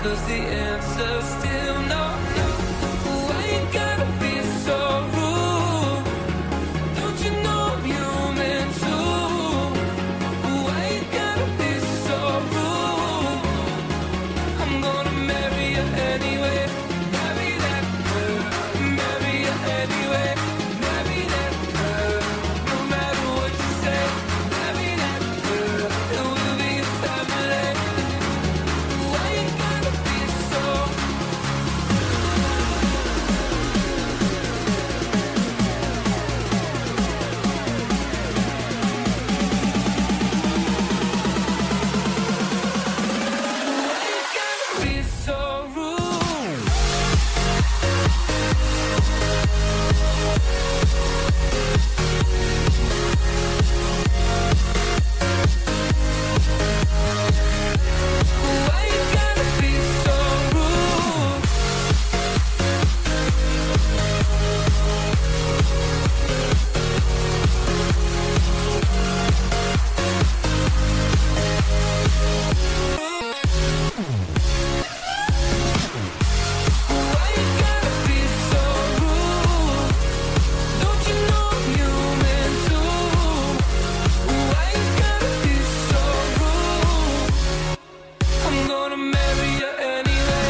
'cause the answer's still no, no. Why you gotta be so rude? Don't you know I'm human too? Why you gotta be so rude? I'm gonna marry you anyway. Marry that girl. Marry you anyway. Marry that girl. No matter what you say. Marry that girl. And we'll be a family. Why you gotta be so? Why you gotta be so rude? Why you gotta be so rude? Why you gotta be so rude? Don't you know I'm human too? Why you gotta be so rude? I'm gonna marry you anyway.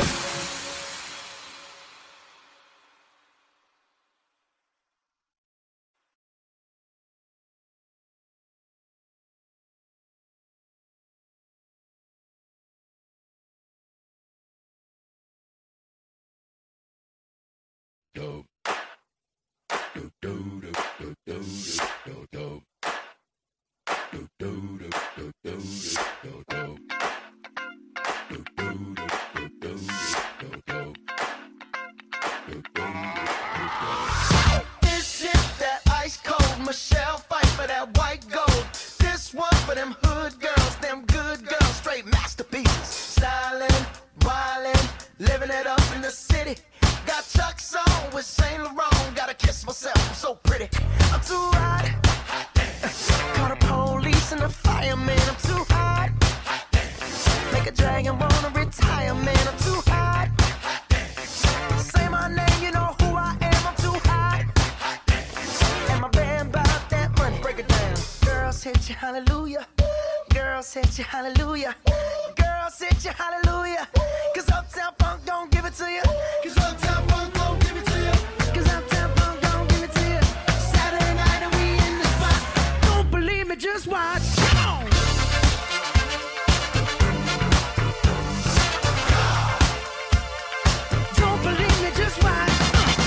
Dope. Do do do do do do do. Do do do do do do do. Do do do do do do do. Do do do. This shit that ice cold. Michelle fight for that white gold. This one for them hood girls, them good girls, straight masterpieces. Stylin', wildin', living it up in the city. Got Chuck's on with Saint Laurent. Gotta kiss myself, I'm so pretty. I'm too hot. Call the police and the fireman. I'm too hot. Make a dragon wanna retire, man. I'm too hot. Say my name, you know who I am. I'm too hot. And my band bout that money. Break it down. Girls hit you, hallelujah. Girls hit you, hallelujah. Girls hit you, hallelujah. 'Cause Uptown Funk don't give it to you. 'Cause Uptown Funk don't give it to you. 'Cause Uptown Funk don't give it to you. Saturday night and we in the spot. Don't believe me, just watch. Come on. Don't believe me, just watch.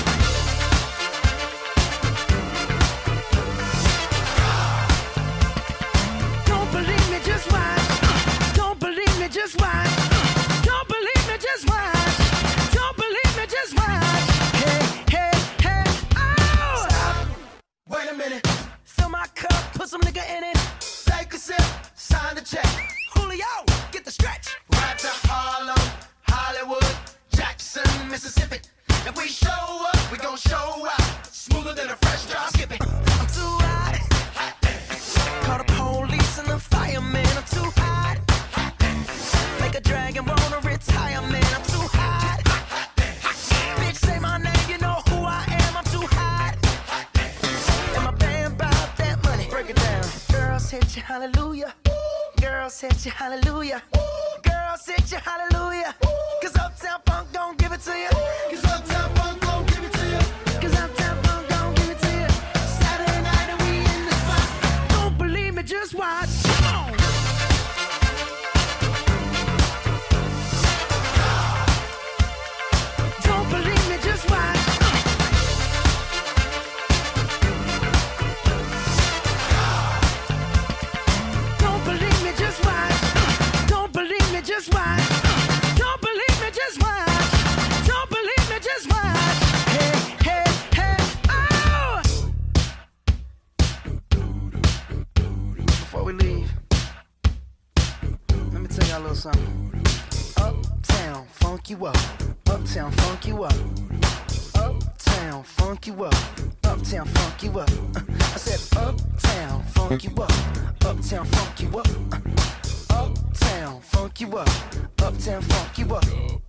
Don't believe me, just watch. Don't believe me, just watch. Don't believe me, just watch. Don't believe me, just watch. Hey, hey, hey, oh! Stop. Wait a minute. Fill my cup, put some nigga in it. Take a sip, sign the check. Julio, get the stretch. Right to Harlem, Hollywood, Jackson, Mississippi. If we show up, we gon' show out. Smoother than a fresh drop. Skip it. I'm too hot. Call the police and the fireman. I'm too hot. Make a dragon wanna retire, man. I'm too hot. Bitch, say my name, you know who I am. I'm too hot. And my band bout that money. Break it down. Girls hit you, hallelujah. Girls hit you, hallelujah. Girls hit you, hallelujah. 'Cause Uptown Funk don't give it to you. 'Cause Uptown Funk don't give it to you. 'Cause Uptown Funk don't give it to you. Saturday night and we in the spot. Don't believe me, just watch. Come on. Don't believe me, just watch. Don't believe me, just watch. Don't believe me, just watch. Don't believe me, just watch. Don't believe me, just watch. Hey, hey, hey, oh! Before we leave, let me tell y'all a little something. Uptown, funk you up. Uptown, funk you up. Uptown, funk you up. Uptown, funk you up. I said uptown, funk you up. Uptown, funk you up. Uptown, funk you up. Uptown, funk you up.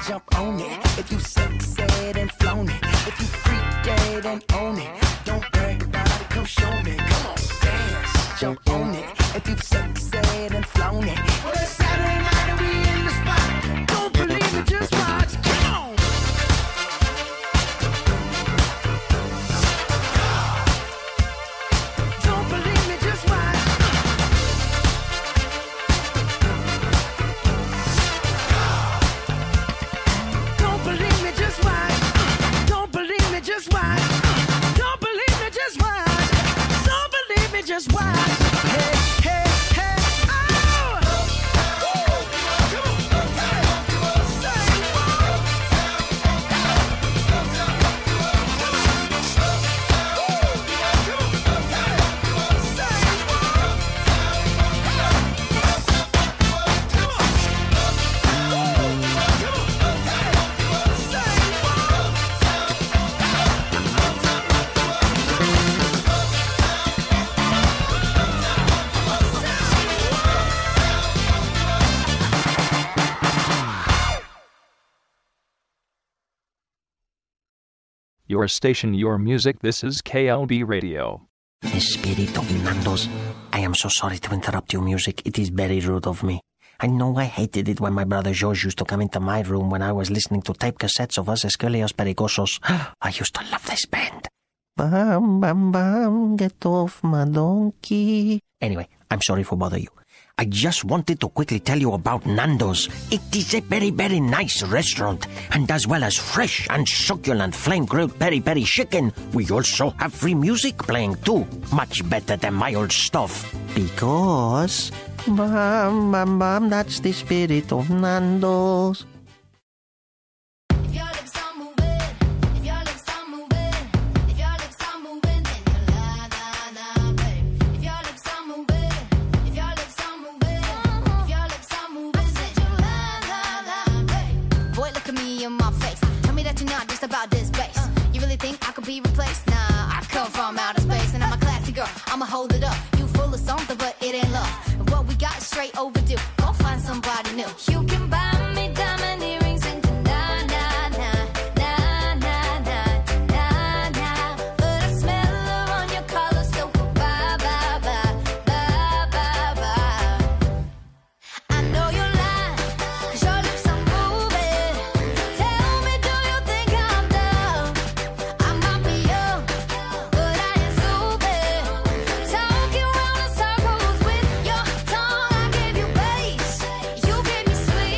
jump on it. If you succeed and flown it, if you freak dead and own it, don't brag about it, come show me. Come on, dance, jump on it. If you succeed and flown it, well, it's Saturday night and we in the spot. Don't believe it, just watch. Come on. Don't believe me, just watch. Don't believe me, just watch. Don't believe me, just watch. Don't believe me, just watch. Don't believe me, just watch. Hey, hey, hey, oh! Your station, your music, this is KLB Radio. The spirit of Nando's. I am so sorry to interrupt your music. It is very rude of me. I know I hated it when my brother George used to come into my room when I was listening to tape cassettes of us Esquelios Perigosos. I used to love this band. Bam, bam, bam, get off my donkey. Anyway, I'm sorry for bother you. I just wanted to quickly tell you about Nando's. It is a very, very nice restaurant. And as well as fresh and succulent flame-grilled peri-peri chicken, we also have free music playing too. Much better than my old stuff. Because, bam, bam, bam, that's the spirit of Nando's. If your lips are moving, if your lips are moving, if your lips are moving, then you're la la la, babe. If your lips are moving, if your lips are moving, if your lips are moving, then you're la la la, babe. Boy, look at me in my face. Tell me that you're not just about this bass. You really think I could be replaced? Nah, I come from outer space and I'm a classy girl. I'ma hold it up. You full of something, but it ain't love. And what we got is straight overdue. Go find somebody new. You can buy me diamond earrings and na na na na na na na na. But I smell her on your collar, so bye bye bye bye bye bye. I know you're lying, 'cause your lips are moving. Tell me, do you think I'm dumb? I might be young, but I ain't stupid. Talking round in circles with your tongue. I gave you bass, you gave me sweet.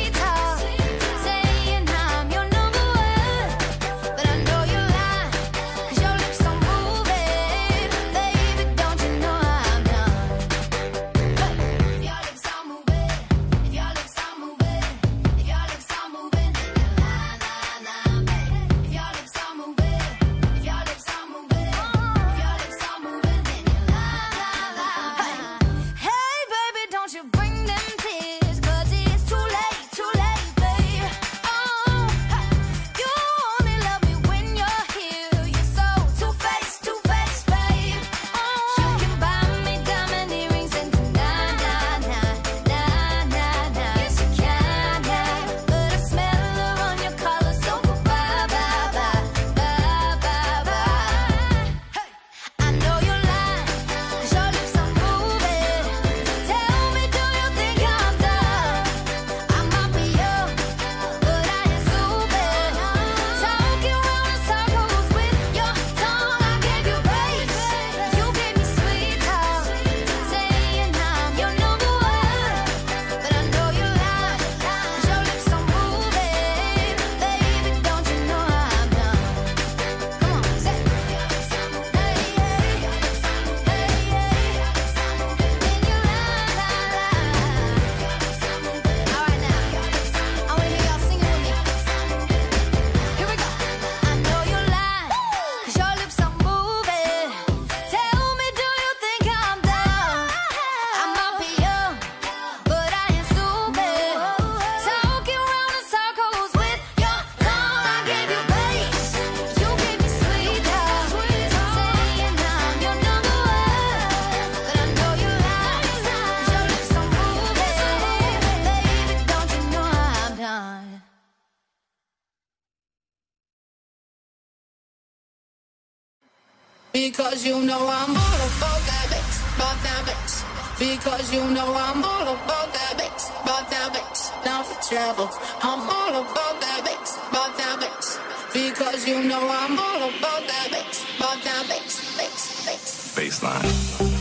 Because you know I'm all about that bass, about that bass. Because you know I'm all about that bass, about that bass. Down for trouble, I'm all about that bass, about that bass. Because you know I'm all about that bass, about that bass, bass, bass. Baseline.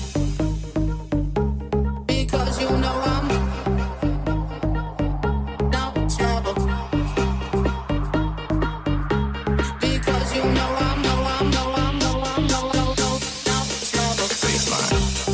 Because you know I'm down for trouble. Because you know I'm down for trouble. Baseline.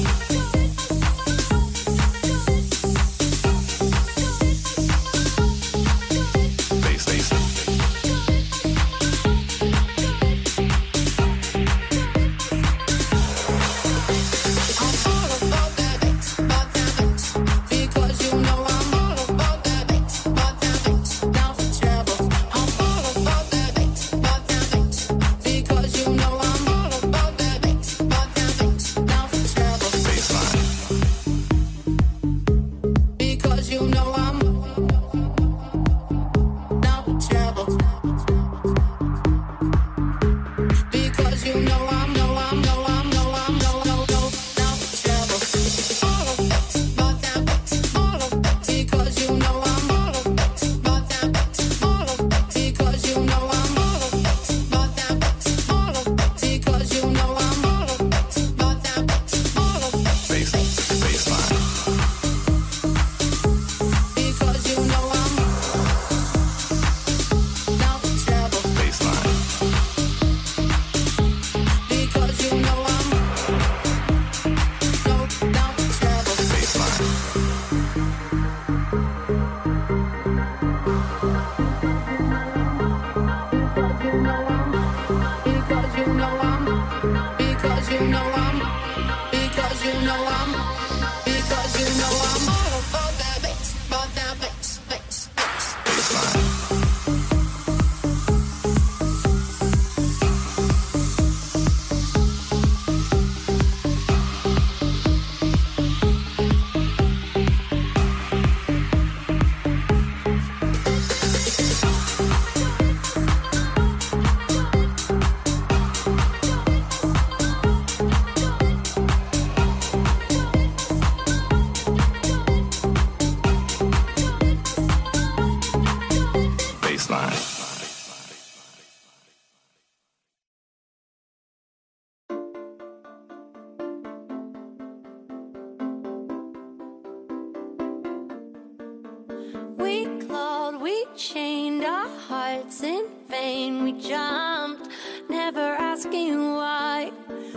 We clawed, we chained our hearts in vain. We jumped, never asking why.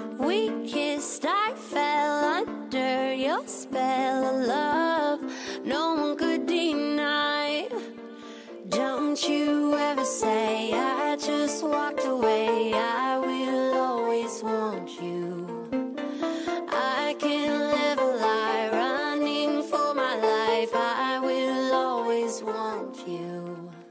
We kissed, I fell under your spell of love. No one could deny. Don't you ever say I just walked away. I will always want you. I can't live a lie running for my life. I will always want you.